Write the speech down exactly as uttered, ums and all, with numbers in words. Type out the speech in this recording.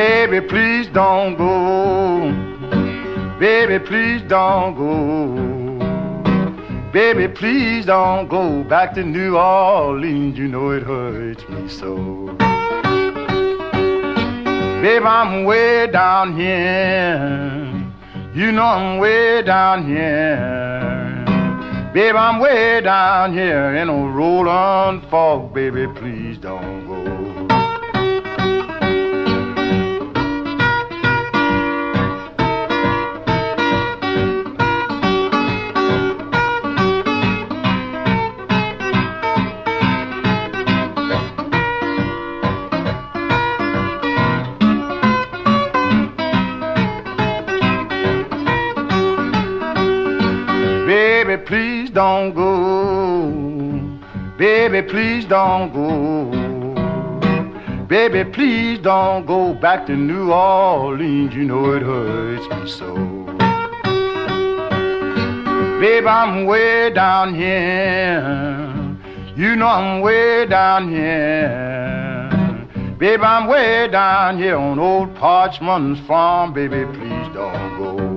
Baby, please don't go. Baby, please don't go. Baby, please don't go back to New Orleans. You know it hurts me so. Baby, I'm way down here. You know I'm way down here. Baby, I'm way down here in a rolling fog. Baby, please don't go. Baby, please don't go. Baby, please don't go. Baby, please don't go back to New Orleans. You know it hurts me so. Baby, I'm way down here. You know I'm way down here. Baby, I'm way down here on old Parchman's farm. Baby, please don't go.